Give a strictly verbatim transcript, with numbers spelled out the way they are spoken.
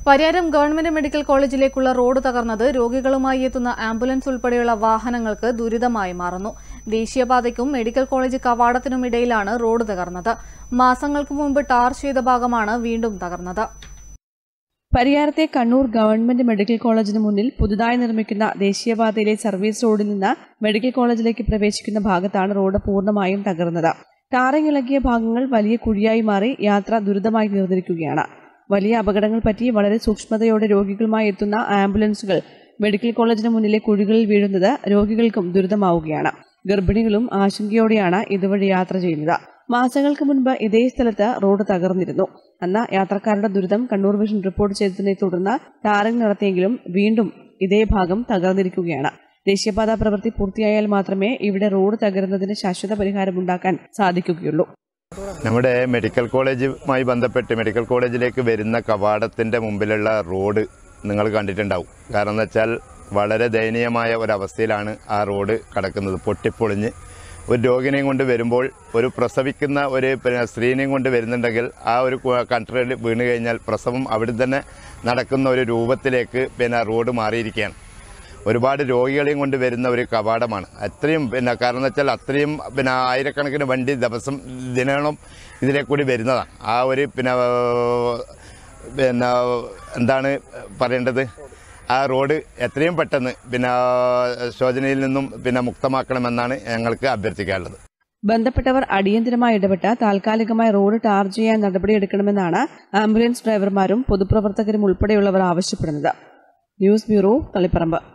Pariyaram government medical കോളേജിലേക്കുള്ള road തകർന്നത് രോഗികളുമായി എത്തുന്ന ആംബുലൻസ് ഉൾപ്പെടെയുള്ള വാഹനങ്ങൾക്ക് ദുരിതമായി മാറുന്നു. ദേശീയപാതയ്ക്കും മെഡിക്കൽ കോളേജ് കവാടത്തിനുമിടയിലാണ് റോഡ് തകർന്നത്. മാസങ്ങൾക്ക് മുമ്പ് ടാർ ചെയ്ത ഭാഗമാണ് വീണ്ടും തകർന്നത്. പരിയാരത്തെ കണ്ണൂർ ഗവൺമെന്റ് മെഡിക്കൽ കോളേജിന് മുന്നിൽ പുതുതായി നിർമ്മിക്കുന്ന ദേശീയപാതയിലെ സർവീസ് റോഡിൽ നിന്ന് മെഡിക്കൽ കോളേജിലേക്ക് പ്രവേശിക്കുന്ന ഭാഗത്താണ് റോഡ് പൂർണ്ണമായും തകർന്നത്. ടാറിംഗ് ഇളകിയ ഭാഗങ്ങൾ വലിയ കുഴിയായി മാറി യാത്ര ദുരിതമായി തീർന്നിരിക്കുകയാണ്. വലിയ അപകടങ്ങൾ പറ്റി വളരെ സൂക്ഷ്മതയോടെ രോഗികളുമായി എത്തുന്ന ആംബുലൻസുകൾ മെഡിക്കൽ കോളേജിന് മുന്നിലെ കുഴികളിൽ വീഴുന്നത് രോഗികൾക്കും ദുരിതമാവുകയാണ്. ഗർഭിണികളും ആശങ്കയോടെയാണ് ഇതുവഴി യാത്ര ചെയ്യുന്നത്. മാസങ്ങൾക്ക് മുൻപ് ഇതേ സ്ഥലത്ത് റോഡ് തകർന്നിരുന്നു. അന്ന് യാത്രക്കാരുടെ ദുരിതം കണ്ണൂർ വിഷൻ റിപ്പോർട്ട് ചെയ്തതിനെ തുടർന്ന് ടാറിംഗ് നടത്തിയെങ്കിലും വീണ്ടും ഇതേ ഭാഗം തകർന്നിരിക്കുകയാണ്. ദേശീയപാത പ്രവൃത്തി പൂർത്തിയായാൽ മാത്രമേ ഇവിടെ റോഡ് തകരുന്നതിന് ശാശ്വത പരിഹാരമുണ്ടാക്കാൻ സാധിക്കുകയുള്ളൂ. നമ്മുടെ മെഡിക്കൽ കോളേജുമായി ബന്ധപ്പെട്ട് മെഡിക്കൽ കോളേജിലേക്ക് വരുന്ന കവാടത്തിൻ്റെ മുമ്പിലുള്ള റോഡ് നിങ്ങൾ കണ്ടിട്ടുണ്ടാവും. കാരണം എന്ന് വെച്ചാൽ വളരെ ദയനീയമായ ഒരവസ്ഥയിലാണ് ആ റോഡ് കിടക്കുന്നത്. പൊട്ടിപ്പൊളിഞ്ഞ് ഒരു രോഗിനെയും കൊണ്ട് വരുമ്പോൾ, ഒരു പ്രസവിക്കുന്ന ഒരു പിന്നെ സ്ത്രീനെയും കൊണ്ട് വരുന്നുണ്ടെങ്കിൽ ആ ഒരു കൺട്രയിൽ വീണ് കഴിഞ്ഞാൽ പ്രസവം അവിടെ തന്നെ നടക്കുന്ന ഒരു രൂപത്തിലേക്ക് പിന്നെ റോഡ് മാറിയിരിക്കുകയാണ്. ഒരുപാട് രോഗികളെയും കൊണ്ട് വരുന്ന ഒരു കവാടമാണ്. അത്രയും പിന്നെ കാരണം എന്ന് വെച്ചാൽ അത്രയും പിന്നെ ആയിരക്കണക്കിന് വണ്ടി ദിവസം ദിനങ്ങളും ഇതിലെ കൂടി വരുന്നതാണ്. ആ ഒരു പിന്നെ പിന്നെ എന്താണ് പറയേണ്ടത്, ആ റോഡ് എത്രയും പെട്ടെന്ന് പിന്നെ ശോചനയിൽ നിന്നും പിന്നെ മുക്തമാക്കണമെന്നാണ് ഞങ്ങൾക്ക് അഭ്യർത്ഥിക്കാനുള്ളത്. ബന്ധപ്പെട്ടവർ അടിയന്തരമായി ഇടപെട്ട് താൽക്കാലികമായി റോഡ് ടാർ ചെയ്യാൻ നടപടിയെടുക്കണമെന്നാണ് ആംബുലൻസ് ഡ്രൈവർമാരും പൊതുപ്രവർത്തകരും ഉൾപ്പെടെയുള്ളവർ ആവശ്യപ്പെടുന്നത്. News bureau, Taliparamba.